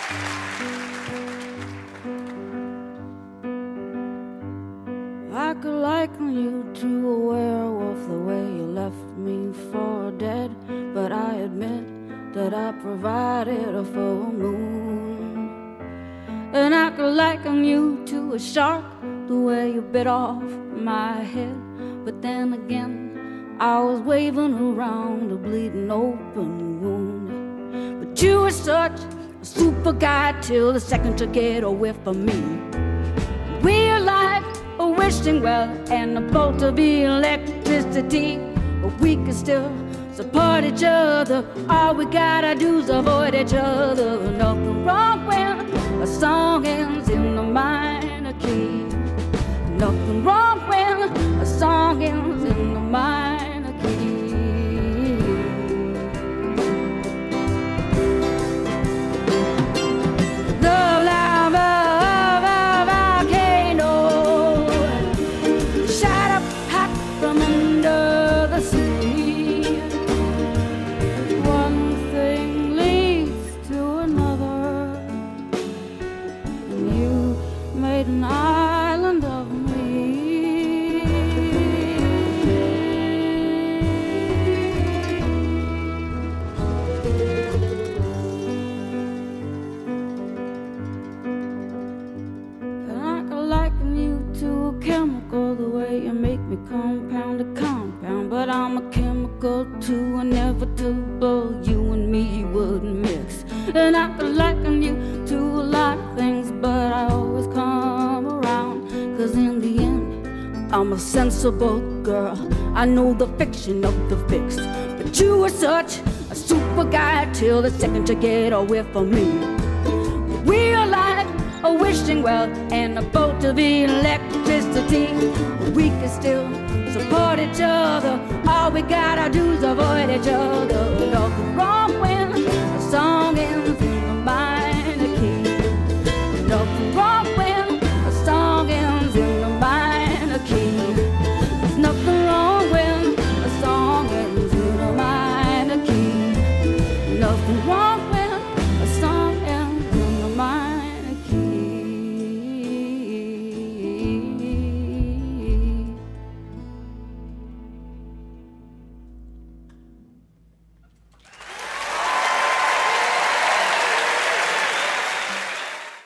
I could liken you to a werewolf the way you left me for dead, but I admit that I provided a full moon. And I could liken you to a shark the way you bit off my head, but then again I was waving around a bleeding open wound. But you were such a super guy till the second to get away from me. We're like a wishing well and a bolt of electricity, but we can still support each other. All we gotta do is avoid each other. Nothing wrong when a song ends in a minor key. Nothing wrong when a song ends in a minor key. The lava of a volcano shot up hot from under the sea. One thing leads to another, and you made an island of me. And I could liken you to a chemical the way you make me compound a compound, but I'm a chemical too, inevitable. You and me wouldn't mix. And I could liken you to a lot of things, but I always come around, 'cause in the end I'm a sensible girl. I know the fiction of the fixed, but you were such a super guy till the second to get away from me. We're like a wishing well and a bolt of electricity. We can still support each other. All we gotta do is avoid